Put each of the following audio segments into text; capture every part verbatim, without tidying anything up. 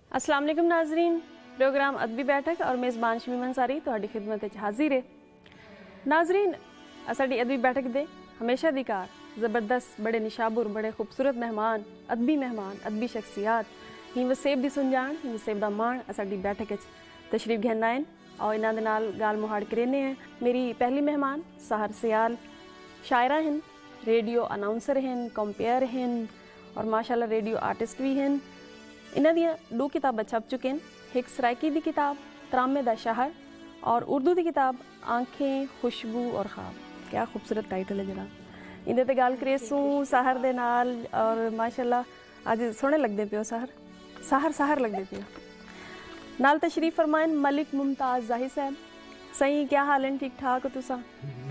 अस्सलाम वालेकुम नाजरीन, प्रोग्राम अदबी बैठक और मेज़बान शमीम अंसारी तुहाडी खिदमत विच हाजिर है। नाजरीन, साडी अदबी बैठक दे हमेशा दी कार ज़बरदस्त बड़े निशाबुर बड़े खूबसूरत मेहमान, अदबी मेहमान, अदबी शख्सियात ही वसेब दी सुनजान ही वसेब दा मान साडी बैठक विच तशरीफ घेंदा हैं और इन्हां दे नाल गाल मुहाड़ करेने हैं। मेरी पहली मेहमान साहर सियाल शायरा हैं, रेडियो अनाउंसर हैं, कंपेयर हैं और माशाल्लाह रेडियो आर्टिस्ट भी हैं। इन्हां दियां दो किताबां छप चुके हैं, एक सराइकी दी किताब तरामे दा शहर और उर्दू दी किताब आंखें खुशबू और ख्वाब। क्या खूबसूरत टाइटल है जनाब। इंदे ते गल करेसूं साहर दे नाल और माशाल्लाह अज सोहने लगदे पियो साहर साहर साहर लगदे पियो। नाल तशरीफ फरमाइन मलिक मुमताज़ ज़ाहिर साहब। सही क्या हाल है? ठीक ठाक हो तुसा?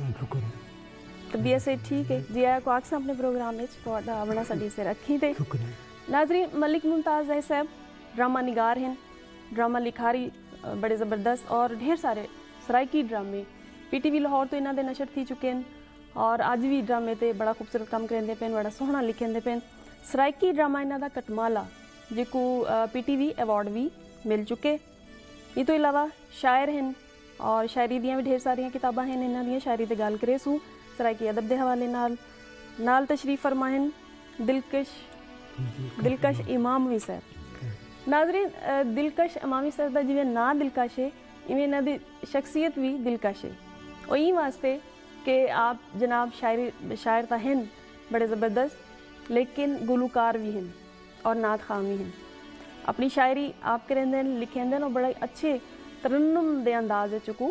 तबीयत से ठीक है जी? आया को आखसा अपने प्रोग्राम में तुहाडा आवना साडी सिर अखी ते। नाजरीन, मलिक मुमताज़ ज़ाहिर साहब ड्रामा निगार हैं, ड्रामा लिखारी बड़े ज़बरदस्त और ढेर सारे सराइकी ड्रामे पी टी वी लाहौर तो इन्हों के नशर थी चुके हैं और अज भी ड्रामे ते बड़ा खूबसूरत काम करेंदे पे, बड़ा सोहना लिखेंदे पे। सराइकी ड्रामा इन्हों का कटमाला जिको पी टी वी अवार्ड भी मिल चुके। ये तो इलावा शायर हैं और शायरी दियाँ भी ढेर सारिया किताबां हैं इन्हों दी। शायरी ते गल करे सूँ सराइकी अदब के हवाले नाल नाल तशरीफ फरमा हैं दिलकश दिलकश इमामवी साहब। नाजरीन, दिलकश इमामी साहब का जिवें ना दिलकश है इवें इन्हां दी शख्सियत भी दिलकश है और ई वास्ते कि आप जनाब शायरी शायर तो हैं बड़े ज़बरदस्त लेकिन गुलूकार भी हैं और नात खां भी हैं। अपनी शायरी आप करेंदे लिखेंदे और बड़े अच्छे तरन्नुम दे अंदाज चुकू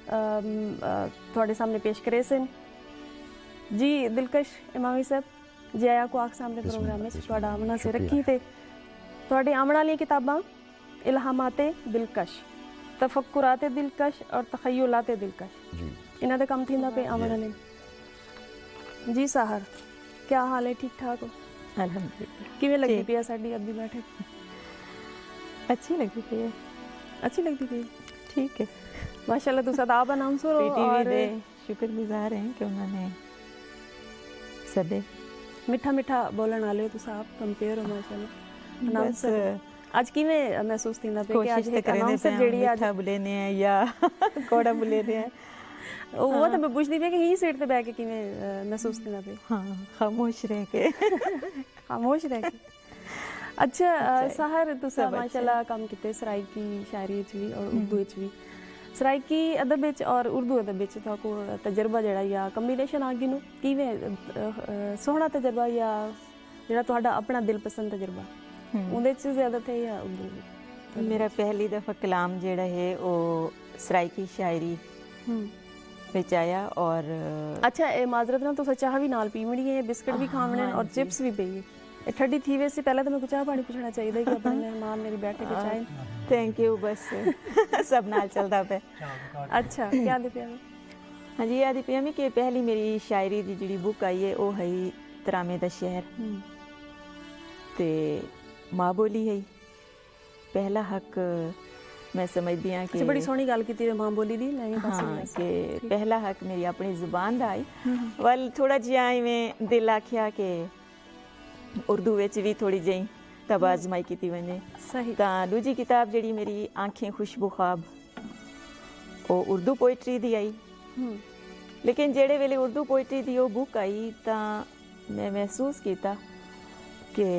थोड़े सामने पेश करे सन जी। दिलकश इमामी साहब जी आया को आख सामने प्रोग्राम में तुहाडा आमना से रखी ते तुहाडे आमण वाली किताबां इल्हामाते दिलकश, तफक्कुराते दिलकश और तखय्युलाते दिलकश इन्हां दे कम थींदा पे आमण वाले जी। साहर क्या हाल है? ठीक ठाक हो? अल्हम्दुलिल्लाह। किवें लगदी पई साडी अदबी बैठक? अच्छी लगती पई है। अच्छी लगती पई? ठीक है माशाल्लाह। तुस अदाब अनाउंसर हो और शुक्रगुजार हैं कि उन्होंने सदे मिठा मिठा बोलने वाले हो तुस। आप कंपेयर हो माशाल्लाह अनाउंसर। आज किवें महसूस थींदा पे कि आज एक अनाउंसर जेड़ी आज मिठा बोलेने हैं या कोड़ा बोलेने हैं? वो तो मैं पूछदी पे कि ही सीट पे बैठ के किवें महसूस थींदा पे? हाँ, खामोश रह के खामोश रह के। अच्छा साहर, तुस माशाल्लाह काम कीते सराइकी शायरी विच भी और उर्दू विच भी। सराइकी अदब विच और उर्दू अदब विच तुहाको तजर्बा जेड़ा या कम्बीनेशन आ गिनू किवें सोहना तजर्बा या जेड़ा तुहाडा अपना दिल पसंद तजर्बा उहदे च ज़्यादा थे या उर्दू? मेरा पहली दफ़ा कलाम जेड़ा है वो सराइकी शायरी विच आया। और अच्छा, ए माजरत ना तुस चाह भी नाल पीवणी है, बिस्किट भी खावणे और चिप्स भी पई है। ठंडी थी वैसे पहले तो मैं कुछ चाह पानी पूछना चाहिए कि अपने मेहमान मेरी बैठे के चाय। Thank you. बस सब नाल चलता पे। अच्छा, क्या दे पिया? हाँ जी, याद पिया में कि पहली मेरी शायरी दी जिहड़ी बुक आई है वो है तरामे दा शहर ते माँ बोली है पहला हक। मैं समझदी हाँ कि बड़ी सोहनी गल कीती माँ बोली दी। हाँ, कि पहला हक मेरी अपनी जुबान दा आई। वल थोड़ा जिहा इवें दिल आख्या कि उर्दू विच भी थोड़ी जी तब आजमाई की वने। सही। तां दूजी किताब जिहड़ी मेरी आंखें खुशबू ख्वाब वो उर्दू पोइट्री दी आई। लेकिन जेड़े वेले उर्दू पोइट्री दी वो बुक आई तां मैं महसूस किया कि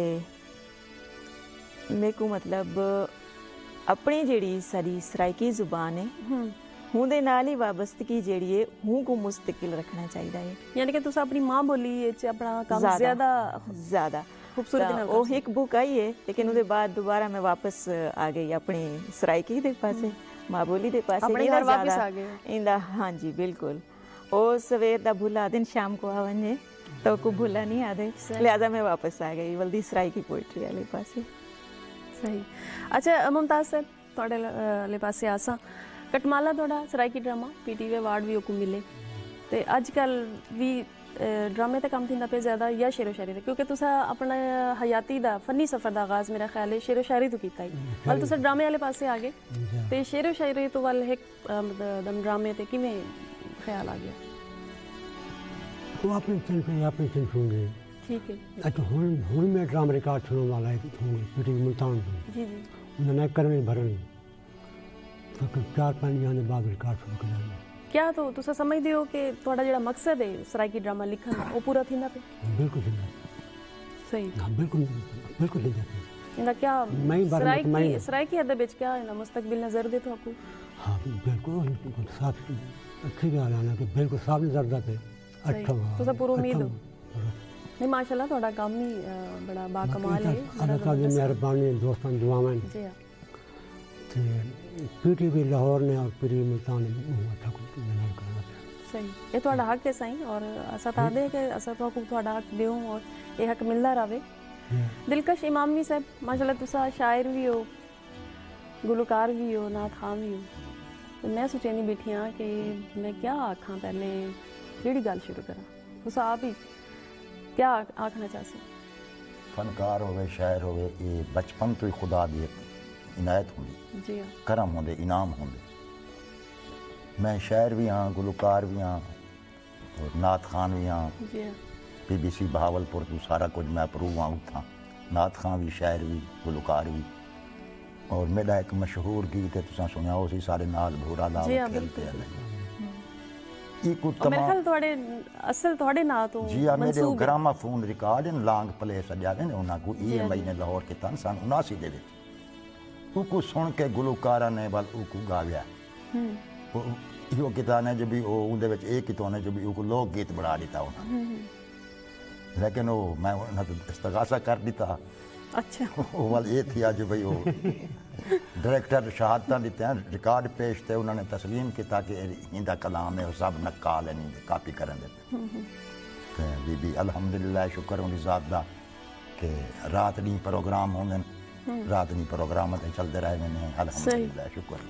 मेरे को मतलब अपनी जिहड़ी सारी सराइकी जुबान है हूँ दे नाल ही वाबस्तगी जिहड़ी है हूँ को मुस्तकिल रखना चाहिए है। यानी कि तुस अपनी माँ बोली च अपना काम ज़्यादा ज़्यादा खूबसूरती नाल। वो एक बुक आई है लेकिन उसके बाद दोबारा मैं वापस आ गई अपनी सराइकी दे पासे, माँ बोली दे पासे। अपने घर वापस आ गए? इंदा हाँ जी बिल्कुल। ओ सवेर दा भुला दिन शाम को आ वने तो को भुला नहीं आदे, लिहाजा मैं वापस आ गई वल्दी सराइकी पोइट्री वाले पासे। सही। अच्छा मुमताज़ साहब, तुहाडे वाले पासे आसा कटमाला थोड़ा Saraiki drama P T V award भी ओकू मिले तो अजकल भी ड्रामे तक काम थींदा पे ज़्यादा या शेरो शायरी दा? क्योंकि तुसा अपना हयाती दा फनी सफ़र दा आगाज़ मेरा ख्याल है शेरो शायरी तो कीता ही, वल तुसा ड्रामे वाले पासे आ गए तो शेरो शायरी तो वल एक दम ड्रामे ते किवें ख्याल आ गया? वो अपने चल पे अपने चल होंगे। ठीक है। अच्छा हुन हुन मैं ड्रामा रिकॉर्ड सुनने वाला है होंगे पी टी वी मुल्तान जी जी उन्हें करने भरनी तो चार पाँच आने बाद रिकॉर्ड शुरू कर देना क्या तो तुसा समझदे हो कि थोड़ा जेड़ा मकसद है सराइकी ड्रामा लिखण दा वो पूरा थींदा पे बिल्कुल थींदा सही हाँ बिल्कुल बिल्कुल थींदा इंदा क्या मैं बार सराइकी सराइकी अदब विच क्या है ना मुस्तकबिल नजर दे तो आपको हाँ बिल्कुल साफ अच्छी बात है ना कि बिल्कुल साफ नजर देते अच्छा तुसा पूरी उम्मीद हो नहीं माशाल्लाह थोड़ा काम ही बड़ा बाकमाल है अल्लाह ताला की मेहरबानी दोस्तों दुआएं जी हां ते पीटीवी लाहौर ने और पीरी मुल्तान ने अच्छा कुछ मिलान करना सही ये थोड़ा हक है सही और असा तादे कि असा तो को थोड़ा हक देऊं और ये हक मिलदा रहे दिलकश इमामी साहब माशाल्लाह तुसा शायर भी हो गुलकार भी हो नात खां भी हो तो मैं सोचनी बैठी हां कि मैं क्या आखां पहले केड़ी गल शुरू करा तुसा आप ही क्या आखना चाहते फनकार होवे शायर होवे ये बचपन तो ही खुदा दी इनायत होंदी जी हां करम होंदे इनाम होंदे मैं शायर भी हाँ गुलकार भी हाँ और नात खान भी हाँ जी हां बीबीसी बहावलपुर तो सारा कुछ मैं अप्रूव हाँ उठा नात खान भी शायर भी गुलकार भी और मेरा एक मशहूर गीत है तुसा सुनिया उसी सारे नाल भूरा दा खेलते हैं मेरे ख्याल थोड़े असल थोड़े ना तो जी हां मेरे gramophone record in long play सजा ने उना को ई महीने लाहौर के तन सन उनासी दे विच उको सुन के गुलकारा ने बल उको गाया हम्म यो किता ने जब भी ओ उंदे विच एक कितो ने जब भी उको लोक गीत बना दिता उना लेकिन वो मैं उन्हें तो इस्तगासा कर दिता अच्छा वो वाल ये थी आज भाई वो डायरेक्टर शहादत दिते हैं रिकॉर्ड पेश थे उन्होंने तस्लीम किया कि इंदा कलाम है सब नकाल है नहीं कापी करन दे ते बीबी अल्हम्दुलिल्लाह शुक्र उन ज़ात दा कि रात दी प्रोग्राम होंदे रात दी प्रोग्राम ते चलदे रहे मैंने अल्हम्दुलिल्लाह शुक्र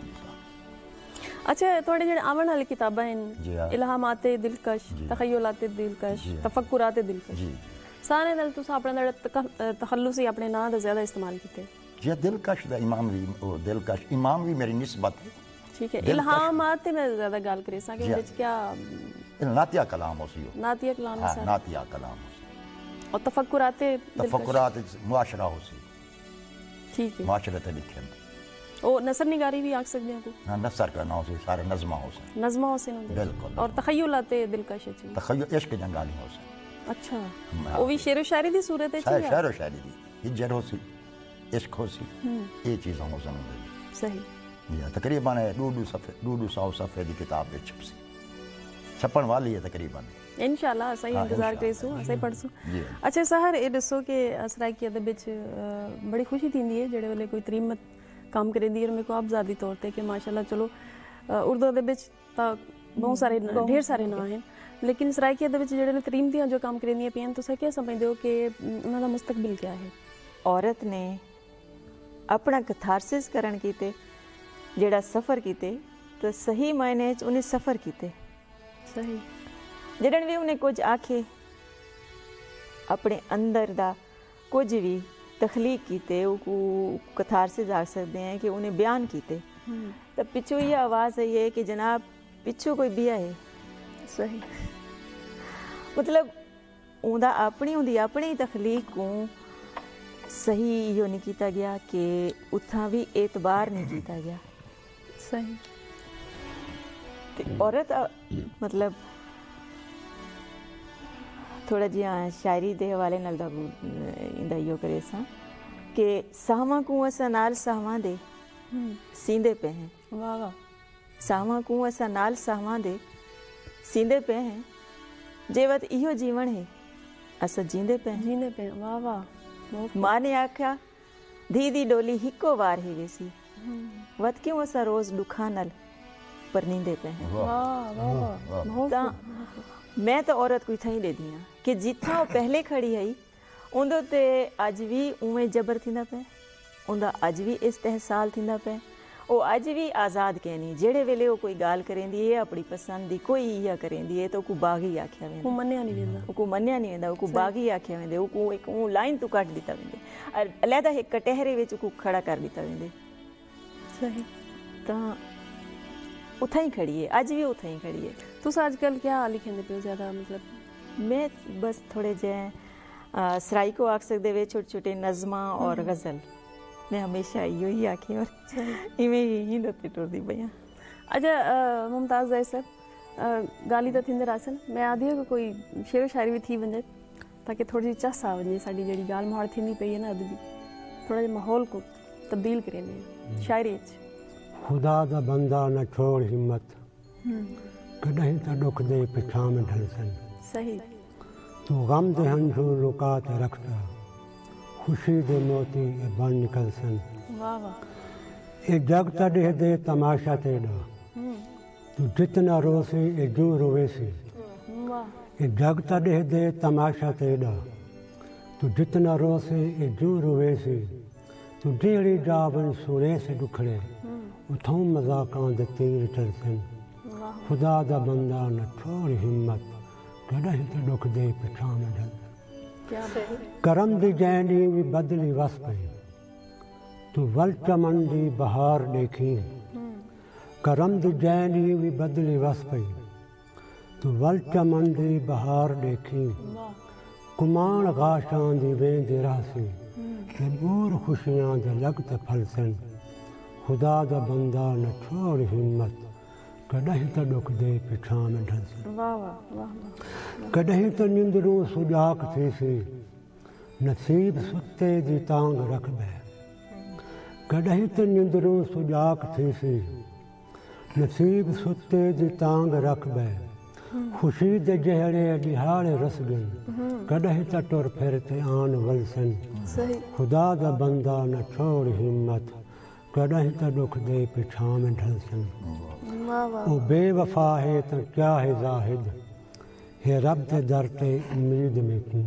अच्छा थोड़े जेडे आवन वाली किताबां हैं इल्हामात दिलकश तखय्युलात दिलकश तफक्कुरात दिलकश सारे दल तुस अपने तखल्लुस ही अपने नाम दा ज्यादा इस्तेमाल कीते जी दिलकश दा इमाम भी ओ दिलकश इमाम भी मेरी निस्बत है ठीक है इल्हामात में ज्यादा गल करे सा कि विच क्या नातिया कलाम होसी नातिया कलाम है नातिया कलाम होसी और तफक्कुरात तफक्कुरात मुआशरा होसी ठीक है मुआशरा ते लिखे ओ नसर निगारी भी आख सकते हैं को हां नसर का नाम से सारे नज़मा होसे नज़मा होसे बिल्कुल और तखय्युलात दिलकश है तखय्युल इश्क जंगाली होसे अच्छा वो भी शेर व शायरी दी सूरत है शायरी शेर व शायरी दी हिजर होसी इश्क होसी ये चीज़ों हो सन सही या तकरीबन दो दो सफ़े दो दो सौ सफ़े दी किताब में छपसी छपन वाली है तकरीबन इंशाल्लाह सही इंतजार करेसु सही पढ़सु अच्छा सहर ए दसो कि सराइकी अदब विच बड़ी खुशी थींदी है जेड़े वेले कोई तरीमत काम करेंदी और मेरे को आबजादी तौर पे कि माशाल्लाह चलो उर्दू अदब विच ता बहुत सारे ढेर सारे ना हैं लेकिन सराइकी अदब विच जेड़े तरीमतियां जो काम करेंदियां पियां तुसा क्या समझदे हो कि उन्हां दा मुस्तकबिल क्या है औरत ने अपना कथारसिस करन कीते जेड़ा सफ़र कीते तो सही मायने च उन्हें सफ़र कीते सही जड़न भी उन्हें कुछ आखे अपने अंदर दा कुछ भी तखलीक कीते कथारसिस आख सकते हैं कि उन्हें बयान कीते तो पिछू ये आवाज़ आई है कि जनाब पिछू कोई बिया है सही मतलब उनका अपनी उनकी अपनी तखलीक को सही यो नहीं किया गया कि उतना भी एतबार नहीं किया गया सही औरत मतलब थोड़ा जिहा शायरी दे हवाले नाल दा इंदा यो करे सा कि साहवा को असा नाल साहवा दे सींदे पे हैं वाह वाह साहवा को असा नाल साहवा दे सींदे पे हैं जेवत इहो जीवन है असा जींदे पे हैं जींदे पे वाह वाह मां ने आख्या धी दी डोली हिको वार ही वेसी वत क्यों असा रोज दुखा नल पर नींदे पे हैं वाह वाह बहुत मैं तो औरत को इतना ही दे दिया कि जितना पहले खड़ी है उंदो ते अज भी उवें जबर थींदा पे उंदा अज भी इस्तेहसाल थींदा पे वो अज भी आज़ाद कहनी जेड़े वेले वो कोई गाल करेंदी है अपनी पसंद दी कोई इहा करेंदी है तो को बागी आख्या वेंदा को मन्या नहीं वेंदा को मन्या नहीं वेंदा को बागी आख्या वेंदे को एक वो लाइन तो काट दिता वेंदे और अलहदा एक कटहरे विच को खड़ा कर दिता वेंदे सही ता उथा ही खड़ी है अज भी उथा ही खड़ी है तुस आजकल क्या लिखेंदे पे ज्यादा मतलब मैं बस थोड़े जे सराई को आख सकते वे छोटे छोटे नज़मा और गज़ल मैं हमेशा इो ही आखे और इवें ही हिंद ते टुरदी पई। अच्छा मुमताज़ ज़ैद साहब, गाली तो थींदे रासन, मैं आदि है कोई शेरो शायरी भी थी वञे ताकि थोड़ी जी चस आ वञे साडी जड़ी गाल मुहाड़ थींदी पई है ना अदबी, थोड़ा जिहा माहौल को तब्दील करे ने शायरी च। खुदा दा बंदा न छोड़ हिम्मत, कॾहिं त ॾुख दे पिछां में ढलसन। सही। तू गम दे हंझू लुका ते रखदा, खुशी दे मोती ए बन निकलसन। वाह वाह। ए जग तॾहिं दे तमाशा तेॾा, तू जितना रोसी ए जू रोवेसी। वाह। ए जग तॾहिं दे तमाशा तेॾा, तू जितना रोसी ए जू रोवेसी। तू जहिड़ी जावन सुणे से ॾुखड़े, उथों मज़ाकां दे तीर चलसन। खुदा दा बंदा न छोड़ हिम्मत, कॾहिं त ॾुख दे पिछां में ढलसन। करम दी जैनी भी बदली वस पई, तू वल चमन दी बहार ॾेखी। करम दी जैनी भी बदली वस पई, तू वल चमन दी बहार ॾेखी। कुमाण गाशां दी वेंदे रहसी, ते बूर खुशियां दे लॻ ते फलसन। खुदा दा बंदा न छोड़ हिम्मत, कॾहिं त ॾुख दे पिछां में ढलसन। वाह वाह वाह। कॾहिं त निंदरूं सुजाक थीसी, नसीब सुते दी तांग रखबे। कॾहिं त निंदरूं सुजाक थीसी, नसीब सुते दी तांग रखबे। खुशी दे जहिड़े ॾिहाड़े रसगन, कॾहिं त टुर फिर ते आन वलसन। खुदा दा बंदा न छोड़ हिम्मत, कॾहिं त ॾुख दे पिछां में ढलसन। ओ बेवफा है तो क्या है जाहिद, है रब दे दर ते उम्मीद में तू।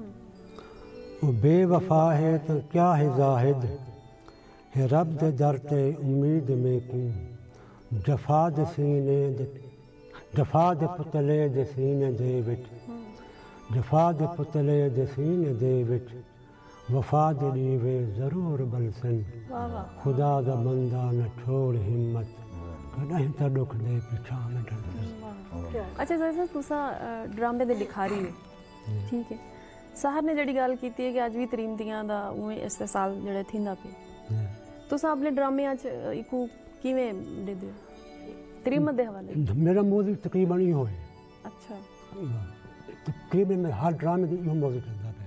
ओ बेवफा है तो क्या है जाहिद, है रब दे दर ते उम्मीद में तू। जफा दे सीने दे जफा दे पुतले दे सीने दे विच, जफा दे पुतले दे सीने दे विच। वफा दे ॾीवे ज़रूर बलसन। खुदा दा बंदा न छोड़ हिम्मत, कॾहिं त ॾुख दे पिछां में ढलसन। अच्छा ज़ैद साहब, तुसा ड्रामे दे लिखारी हो, ठीक है। साहर ने जड़ी गल कीती है कि अज भी तरीमतियां दा उवें इस्तेसाल जेड़ा थींदा पे, तुसा अपने ड्रामे च इको किवें देदे हो तरीमत दे हवाले? मेरा मौजू तकरीबन इहो है। अच्छा। तकरीबन में हर ड्रामे दी इहो मौजू चलदा पे।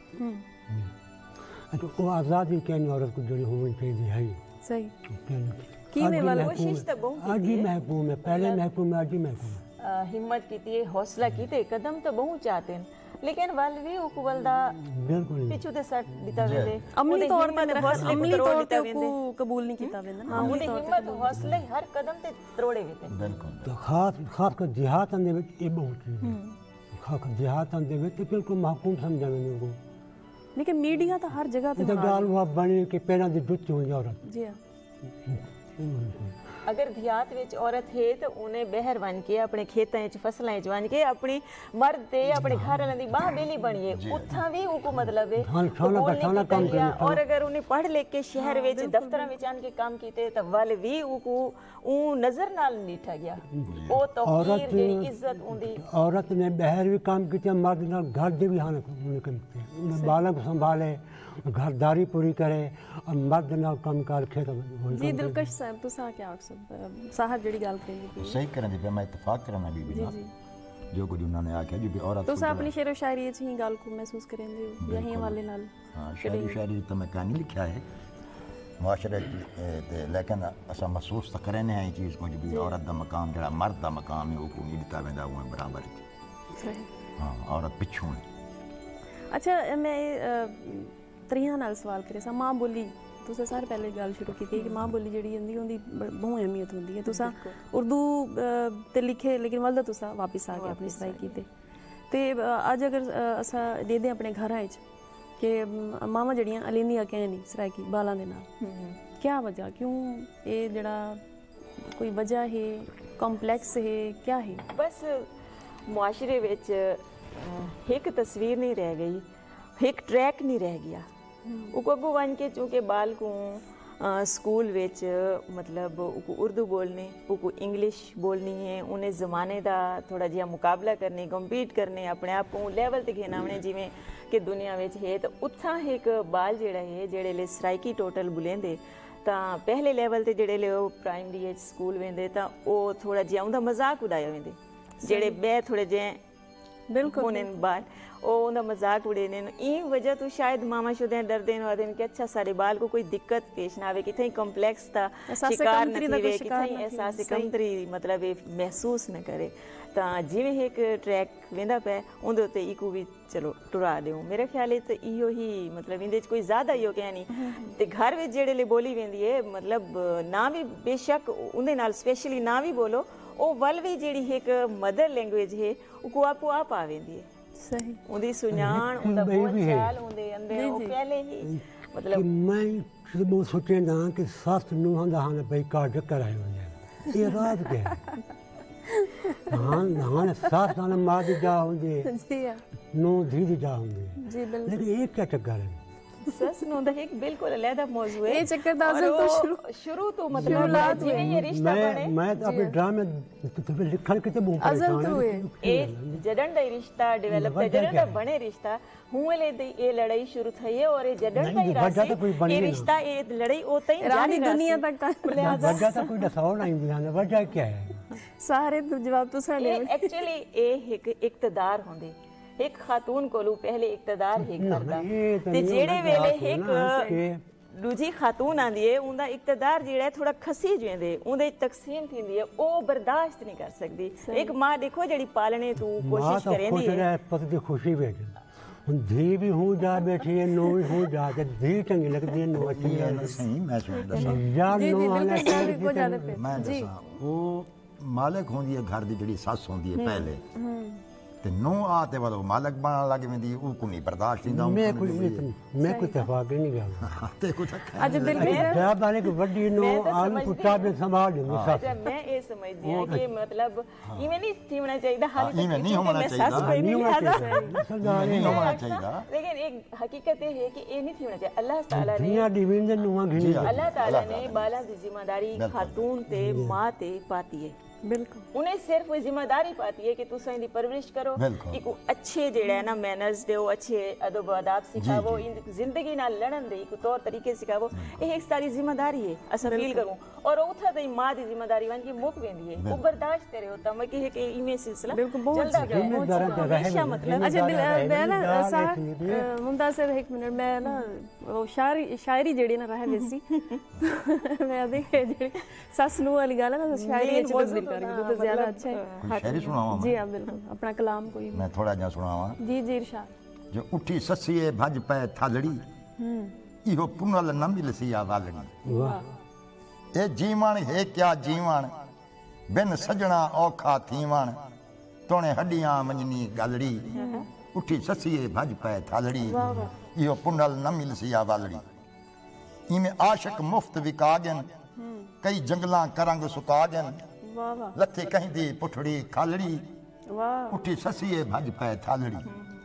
अच्छा, वो आज़ादी कहने औरत को जड़ी होनी चाहिए है। सही। किवें वाला कोशिश तो बहुत आज ही महकूम है, पहले महकूम है, आज ही महकूम है। हिम्मत कीती है, हौसला कीते, कदम तो बहुत चाहते हैं, लेकिन वल भी उकवलदा बिल्कुल पिछु दे सट दिता वेदे। अमली तौर पे हौसले अमली तौर पे को कबूल नहीं कीता वेंदा ना। अमली हिम्मत हौसले हर कदम ते त्रोड़े वेते। बिल्कुल। तो खास खास कर जिहाद दे विच ये बहुत चीज है। खास जिहाद दे विच बिल्कुल महकूम समझा वेंदे को। लेकिन मीडिया तो हर जगह पे गाल हुआ बने कि पैरां दी जुत हुई औरत। जी हां। अगर धियात विच औरत है तो उन्हें बहर बन के अपने खेतां च फसलां च बन के अपनी मर्द ते अपने घर वाले दी बाह बेली बनिए, उथा भी उको मतलब है और अगर उन्हें पढ़ लिख के शहर विच दफ्तरां विच आन के काम कीते तो वल भी उको ऊ नजर नाल नीठा गया। ओ तो औरत दी इज्जत उंदी। औरत ने बहर भी काम कीते, मर्द नाल घर दे भी हाल करते, बालक संभाले, घरदारी पूरी करे और मर्द नाल काम कर खेत। जी दिलकश साहब, तुसा क्या आखसो साहब जड़ी गल करेंगे? सही करन दी, मैं इत्तेफाक करना बीबी ना जो कुछ उन्होंने आख्या जी भी औरत तुसा अपनी शेरो शायरी च ही गल को महसूस करेंदे हो यही हवाले नाल? हां, शायरी शायरी तो मैं कहानी लिखा है मुआशरे ते, लेकिन असा महसूस तो करने हैं चीज को जी औरत दा मकाम जड़ा मर्द दा मकाम है वो नहीं दिता वेंदा वो बराबर। सही। हां, औरत पिछू है। अच्छा, मैं त्रियां नाल सवाल करे सा मां बोली तुसा सारे पहले गल शुरू की कि मां बोली जड़ी होंदी होंदी बहुत अहमियत होंदी है। तुसा उर्दू ते लिखे लेकिन वलदा तुसा वापस आ के अपनी सराई कीते ते अज अगर असा दे दे अपने घरां च कि मावां जड़ियां अलेंदियां कैं नहीं सराई की बालां दे नाल, क्या वजह, क्यों ये जड़ा कोई वजह है, कॉम्प्लेक्स है, क्या है? बस मुआशरे विच एक तस्वीर नहीं रह गई, एक ट्रैक नहीं रह गया। वो अगू बन के चूंकि बाल को स्कूल विच मतलब उको उर्दू बोलनी, उको इंग्लिश बोलनी है, उन्हें ज़माने का थोड़ा जिहा मुकाबला करने, कंपीट करने, अपने आप को लैवल ते घेना उन्हें जिमें कि दुनिया विच है। तो उत्थां एक बाल जेड़ा है जेड़े ले सराइकी टोटल बुलेंदे तां पहले लैवल ते जेड़े ले प्राइमरी एज स्कूल वेंदे तां ओ थोड़ा जिहा उंदा मजाक उड़ाया वेंदे, जेड़े बे थोड़े जे बिल्कुल उन्हें बाल ओ उनका मजाक उड़ेने ई वजह तो शायद मामा शुदे डरदे न आदन कि अच्छा सारे बाल को कोई दिक्कत पेश ना आवे, किथे कॉम्प्लेक्स ता शिकार न थीवे, किथे एहसास कमतरी मतलब महसूस न करे। तां जिवें एक ट्रैक वेंदा पे उंदे उत्ते इको भी चलो टुरा देऊं। मेरे ख्याल है तो इहो ही मतलब इंदे च कोई ज्यादा इहो कह नहीं ते घर विच जेड़े ले बोली वेंदी है मतलब ना भी बेशक उंदे नाल स्पेशली ना भी बोलो ओ वल भी जेड़ी एक मदर लैंग्वेज है उको आपो आप आ वेंदी है। सही उंदी सुनान उंदा बोलचाल उंदे अंदर ओ पहले ही मतलब मैं ਜਦੋਂ ਸੋਚਦਾ ਕਿ ਸੱਤ ਨੂੰਹਾਂ ਦਾ ਹਨ ਬਈ ਕਾਰਜ ਕਰਾਏ ਹੁੰਦੇ ਇਹ ਰਾਤ ਕੇ ਹਾਂ ਹਾਂ ਸੱਤ ਨਾਲ ਮਾਂ ਦੀ ਜਾ ਹੁੰਦੀ ਹੈ जी हाँ ਨੂੰ ਧੀ ਦੀ ਜਾ ਹੁੰਦੀ ਹੈ जी बिल्कुल। लेकिन एक क्या चक्कर है सस नो दा एक बिल्कुल अलग मौजू है। ये चक्कर दा असल तो शुरू शुरू तो मतलब जिवें ये रिश्ता मैं बने मैं अपने ड्रामे लिखण किते बहुत असल तो है ए जडन दा रिश्ता डेवलप थे जडन दा बने रिश्ता हुए ले दी ये लड़ाई शुरू थई है और ये जडन दा ही रास्ते ये रिश्ता ये लड़ाई ओते ही रानी दुनिया तक का वजह तो कोई दसाओ नहीं दी वजह क्या है सारे जवाब तो साडे एक्चुअली ए एक इक्तदार होंदे एक खातून कोलू पहले इक्तदार ही करदा ते जेड़े वेले एक दूजी खातून आंदी है उंदा इक्तदार जेड़ा है थोड़ा खसी जेंदे उंदे तकसीम थींदी है ओ बर्दाश्त नहीं कर सकदी। एक मां देखो जेड़ी पालने तू कोशिश करेंदी है पति दी खुशी वेच हुन धी भी हूं जा बैठी है नो भी हूं जा ते धी चंगी लगदी है नो अच्छी है सही मैं सुन दसा यार जी नो जी आने बिल्कुल को ज्यादा पे मैं दसा वो मालिक होंदी है घर दी जेड़ी सस होंदी है पहले ते नो आते वालो मालिक बना लगे वेंदी ओ को नहीं बर्दाश्त थींदा मैं कोई मैं कोई तफाक नहीं गया ते कुछ आज दिल में जवाब वाले की वड्डी नो आन पुट्टा पे संभाल देंगे सस अच्छा मैं ये समझदी हूं कि मतलब इवें नहीं थीवना चाहिए हाली इवें नहीं होना चाहिए कोई नहीं लिहाजा नहीं होना चाहिए लेकिन एक हकीकत ये है कि ये नहीं थीवना चाहिए। अल्लाह ताला ने दुनिया डिवीजन ने नुआ घिनी अल्लाह ताला ने बाला दी जिम्मेदारी खातून ते मां ते पाती है बिल्कुल उन्हें सिर्फ वो जिम्मेदारी पाती है कि तुसा इनकी परवरिश करो एक अच्छे जेड़ा है ना मैनर्स दो अच्छे अदब आदाब सिखावो इन जिंदगी ना लड़न दे एक तौर तरीके सिखावो ये एक सारी जिम्मेदारी है असा फील करूं और उथा दे मां दी जिम्मेदारी वन की मुक वेंदी है वो बर्दाश्त करे होता मैं कि है कि इमे सिलसिला बिल्कुल बहुत हमेशा मतलब अच्छा दिल मैं ना सा मुमताज साहब एक मिनट मैं ना वो शायरी शायरी जेड़ी ना रह वैसी मैं देखे जेड़ी सस नु वाली गाल ना शायरी अच्छी तो ज्यादा अच्छा है शायरी सुनावा जी हां बिल्कुल अपना कलाम कोई मैं थोड़ा जा सुनावा जी जी इरशाद जो उठी ससिए भज पे थालड़ी इहो पुनल न मिलसी आ वालड़ी वाह ए जीवण है क्या जीवण बिन सजना औखा थीवण तोणे हड्डियां मंजनी गलड़ी उठी ससिए भज पे थालड़ी इहो पुनल न मिलसी आ वालड़ी इमे आशिक मुफ्त विकागन कई जंगलां करंग सुकागन वाह वाह लथे कहीं दी पुठड़ी खालड़ी वाह उठी ससिए भज पे थालड़ी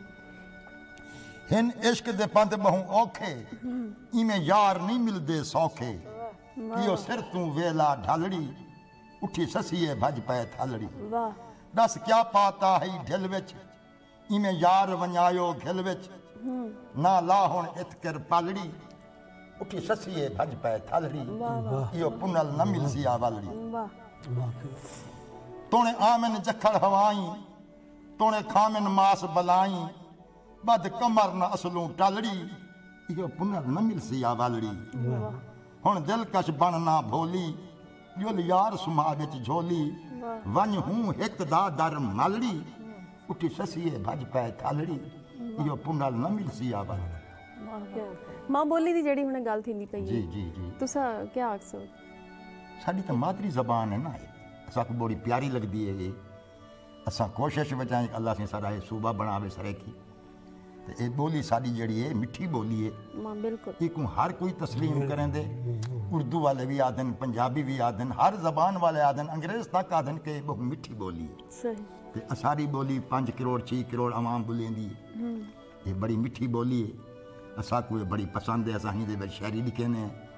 हिन इश्क दे पंध बहु औखे इमे यार नहीं मिलदे सौखे इहो सिर तू वेला ढालड़ी उठी ससिए भज पे थालड़ी वाह दस क्या पाता है ढिल विच इमे यार वञायो घिल विच ना ला हुण इतकर पालड़ी उठी ससिए भज पे थालड़ी इहो पुनल न मिलसी आ वालड़ी वाह तोणे आमिन जखड़ हवाई तोणे खामिन मास बलाई बद कमर न असलूं टालड़ी इहो पुनर न मिलसी आ वालड़ी हुण दिलकश बनना भोली जुल यार सुमा विच झोली वञ हूं हिक दा दर मालड़ी उठी ससिए भज पै थालड़ी इहो पुनर न मिलसी आ वालड़ी मां बोली दी जेड़ी हुणे गल थींदी पई जी जी जी तुसा क्या आखसो साडी तो मादरी जबान है ना असा को बड़ी प्यारी लगती है ये असा कोशिश बचाएं अल्लाह से सारा सूबा बनावे सरे की ते ये बोली साडी जड़ी है मिठी बोली है मां बिल्कुल एक हर कोई तस्लीम करें दे उर्दू वाले भी आदन पंजाबी भी आदन हर जबान वाले आदन अंग्रेज तक आदन के बहुत मिठी बोली है सही ते असारी बोली पांच करोड़ छह करोड़ आवाम बोलेंदी है ये बड़ी मिठी बोली है असा को बड़ी पसंद है असा ही दे शायरी लिखे ने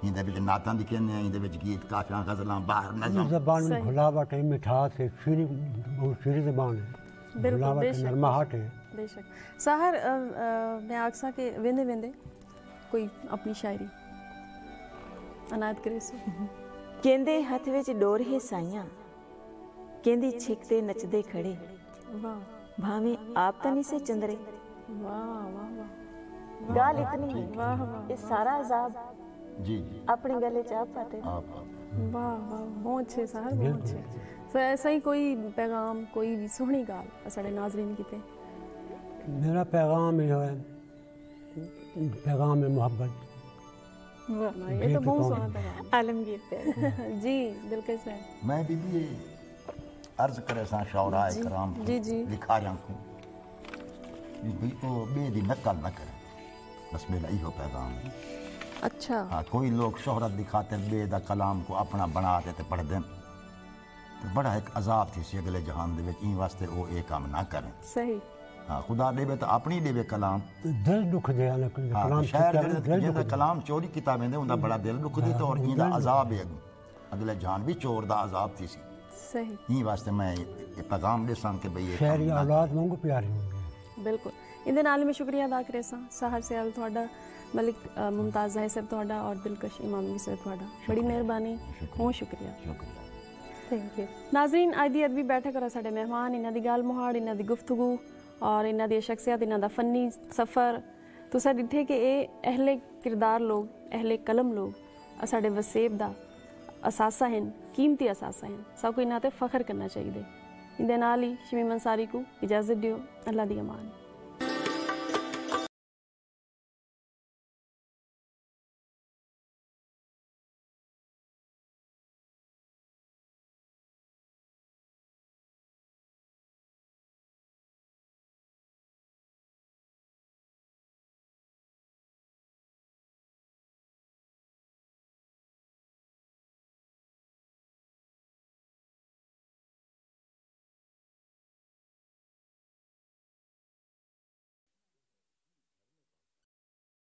इंदे विच नातां दी कहने इंदे विच गीत काफियां गज़लां बाहर नज़म जबान में घुलावट है, मिठास है, शीरी बहुत शीरी जबान है, बिल्कुल, घुलावट है, बेशक, नरमाहट है। बेशक साहर अ, अ, मैं आखसा के वेंदे वेंदे कोई अपनी शायरी अनायत करे सो। ਕਹਿੰਦੇ ਹੱਥ ਵਿੱਚ ਡੋਰ ਹੈ ਸਾਈਆਂ, ਕਹਿੰਦੀ ਛਿੱਕ ਤੇ ਨੱਚਦੇ ਖੜੇ, वाह ਭਾਵੇਂ ਆਪ ਤਾਂ ਨਹੀਂ ਸੇ ਚੰਦਰੇ। वाह वाह वाह गाल इतनी है, वाह वाह ये सारा अजाब जी जी अपने गले च आप पाते। आप आप वाह वाह बहुत अच्छे साहर बहुत अच्छे। सो ऐसा ही कोई पैगाम कोई भी सोहनी गाल साढ़े नाजरीन कीते। मेरा पैगाम जो है पैगाम है मोहब्बत। वाह ये तो बहुत सोहना पैगाम आलमगीर पे जी दिलकश है। मैं बीबी ये अर्ज करे सा शौरा कराम को, जी, जी। लिखारियां को भी ओ बे दी नकल न करे, बस मेरा इहो पैगाम है। अच्छा हाँ कोई लोग शोहरत दिखाते बे दा कलाम को अपना बनाते ते पढ़ दें तो बड़ा एक अजाब थी सी अगले जहान दे विच, ई वास्ते वो ये काम ना करें। सही हाँ खुदा देवे तो अपनी देवे कलाम। दिल दुख दे हाँ कलाम तो शायर दिल जिहदा दुख कलाम चोरी किता वेंदे उंदा बड़ा दिल दुख दी तो और इंदा अजाब है अगू अगले जहान भी चोर दा अजाब थी सी। सही ई वास्ते मैं ये पैगाम देसां के भई ये शहरी काम ना औलाद वांगू प्यारी होंगे। बिल्कुल इहदे नाल मैं शुक्रिया अदा करे सा साहर सियाल ਤੁਹਾਡਾ मलिक अ, मुमताज़ ज़ाहिर साहब ਤੁਹਾਡਾ और दिलकश इमामी साहब ਤੁਹਾਡਾ बड़ी मेहरबानी बहुत शुक्रिया। शुक्रिया। Thank you. नाजरीन अज दी अदबी बैठक और साडे मेहमान इन्हां दी गल मुहाड़ इन्हां दी गुफ्तगू और इन्हां दी शख्सियत इन्हां दा फनी सफ़र तुसां डिठे कि ये अहले किरदार लोग अहले कलम लोग साडे वसेब दा असासा हैं कीमती असासा हैं सबको इन्हां ते फख्र करना चाहिए। इंदे नाल ही शमीम अंसारी को इजाज़त दियो। अल्लाह दी अमान।